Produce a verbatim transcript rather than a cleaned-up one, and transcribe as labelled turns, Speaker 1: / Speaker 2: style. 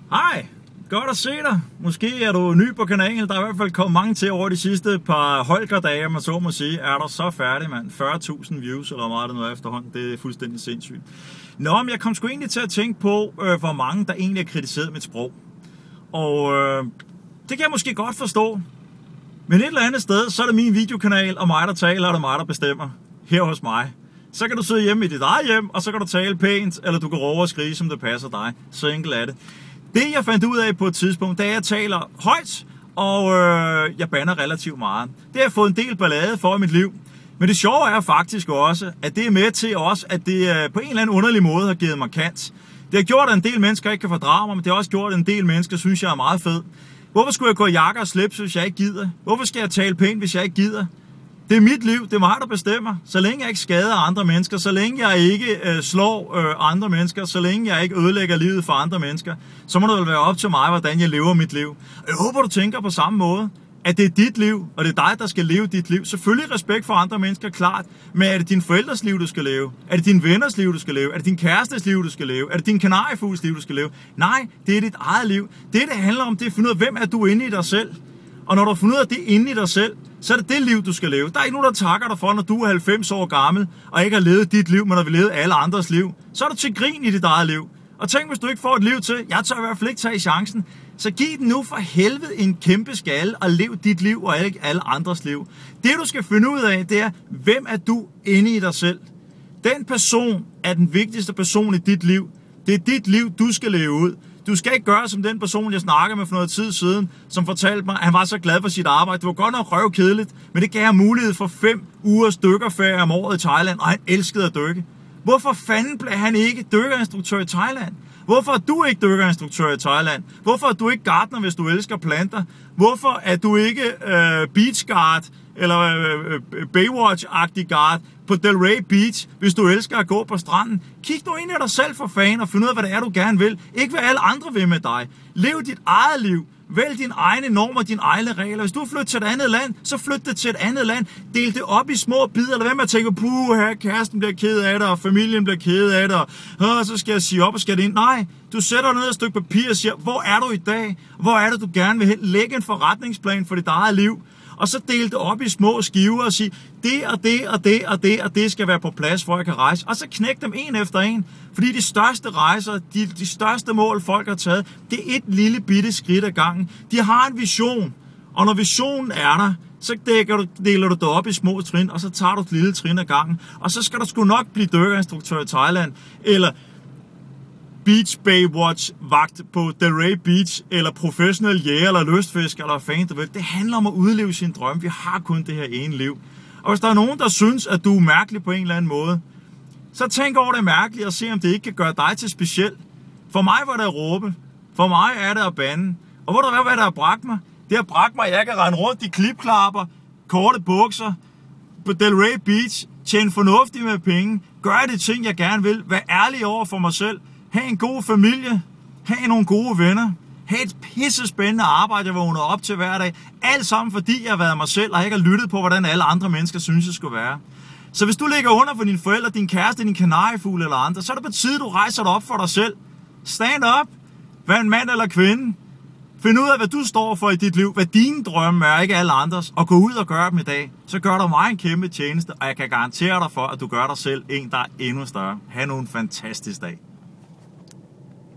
Speaker 1: Hej, godt at se dig. Måske er du ny på kanalen. Der er i hvert fald kommet mange til over de sidste par Holger-dage, man så må sige. Er der så færdig, mand? fyrre tusind views, eller meget det nu efterhånden. Det er fuldstændig sindssygt. Nå, men jeg kom sgu egentlig til at tænke på, øh, hvor mange der egentlig har kritiseret mit sprog. Og øh, det kan jeg måske godt forstå. Men et eller andet sted, så er det min videokanal, og mig der taler, og det er mig der bestemmer. Her hos mig. Så kan du sidde hjemme i dit eget hjem, og så kan du tale pænt, eller du kan råbe og skrige, som det passer dig. Så enkelt er det. Det jeg fandt ud af på et tidspunkt, da jeg taler højt, og øh, jeg bander relativt meget. Det har jeg fået en del ballade for i mit liv. Men det sjove er faktisk også, at det er med til også, at det øh, på en eller anden underlig måde har givet mig kant. Det har gjort, at en del mennesker ikke kan fordrage mig, men det har også gjort, at en del mennesker synes, jeg er meget fed. Hvorfor skulle jeg gå i jakke og slips, hvis jeg ikke gider? Hvorfor skal jeg tale pænt, hvis jeg ikke gider? Det er mit liv, det er mig, der bestemmer. Så længe jeg ikke skader andre mennesker, så længe jeg ikke øh, slår øh, andre mennesker, så længe jeg ikke ødelægger livet for andre mennesker, så må det vel være op til mig, hvordan jeg lever mit liv. Jeg håber, du tænker på samme måde, at det er dit liv, og det er dig, der skal leve dit liv. Selvfølgelig respekt for andre mennesker, klart, men er det din forældres liv, du skal leve? Er det din venners liv, du skal leve? Er det din kærestes liv, du skal leve? Er det din kanariefugls liv, du skal leve? Nej, det er dit eget liv. Det, det handler om, det er at finde ud af, hvem er du inde i dig selv? Og når du har fundet ud af det inde i dig selv, så er det det liv, du skal leve. Der er ikke nogen, der takker dig for, når du er halvfems år gammel, og ikke har levet dit liv, men har levet alle andres liv. Så er du til grin i dit eget liv. Og tænk, hvis du ikke får et liv til, jeg tør i hvert fald ikke tage chancen, så giv den nu for helvede en kæmpe skalle, og lev dit liv, og ikke alle andres liv. Det, du skal finde ud af, det er, hvem er du inde i dig selv? Den person er den vigtigste person i dit liv. Det er dit liv, du skal leve ud. Du skal ikke gøre som den person, jeg snakkede med for noget tid siden, som fortalte mig, at han var så glad for sit arbejde. Det var godt nok røvkedeligt, men det gav ham mulighed for fem ugers dykkerferie om året i Thailand, og han elskede at dykke. Hvorfor fanden blev han ikke dykkerinstruktør i Thailand? Hvorfor er du ikke dykkerinstruktør i Thailand? Hvorfor er du ikke gartner, hvis du elsker planter? Hvorfor er du ikke øh, beach guard eller øh, Baywatch-agtig guard på Delray Beach, hvis du elsker at gå på stranden? Kig nu ind i dig selv for fanden og find ud af, hvad det er, du gerne vil. Ikke hvad alle andre vil med dig. Lev dit eget liv. Vælg dine egne normer, dine egne regler. Hvis du flytter til et andet land, så flyt det til et andet land. Del det op i små bidder. Eller hvad med at tænke, puh, kæresten bliver ked af det, og familien bliver ked af det, og så skal jeg sige op og skal det ind. Nej, du sætter ned et stykke papir og siger, hvor er du i dag? Hvor er det, du gerne vil hen? Læg en forretningsplan for dit eget liv. Og så del det op i små skiver og sige, det og det og det og det og det skal være på plads, for jeg kan rejse. Og så knæk dem en efter en. Fordi de største rejser, de, de største mål, folk har taget, det er et lille bitte skridt ad gangen. De har en vision. Og når visionen er der, så deler du, deler du det op i små trin, og så tager du et lille trin ad gangen. Og så skal der sgu nok blive dykkerinstruktør i Thailand, eller Beach Baywatch vagt på Delray Beach, eller professionel jæger, eller lystfisker, eller hvad fanden du vil. Det handler om at udleve sin drøm. Vi har kun det her ene liv. Og hvis der er nogen, der synes, at du er mærkelig på en eller anden måde, så tænk over det mærkeligt og se, om det ikke kan gøre dig til speciel. For mig var det at råbe. For mig er det at bande. Og hvor der hvad, hvad der har bragt mig? Det har bragt mig, at jeg kan rende rundt i klipklapper, korte bukser, på Delray Beach, tjene fornuftigt med penge, gøre de ting, jeg gerne vil, være ærlig over for mig selv, have en god familie, have nogle gode venner, have et pisse spændende arbejde, jeg vågner op til hver dag. Alt sammen, fordi jeg har været mig selv, og ikke har lyttet på, hvordan alle andre mennesker synes, det skulle være. Så hvis du ligger under for dine forældre, din kæreste, din kanariefugl eller andre, så er det på tide, du rejser dig op for dig selv. Stand up. Vær en mand eller kvinde. Find ud af, hvad du står for i dit liv, hvad dine drømme er, ikke alle andres, og gå ud og gør dem i dag. Så gør du mig en kæmpe tjeneste, og jeg kan garantere dig for, at du gør dig selv en, der er endnu større. Ha' nu en fantastisk dag.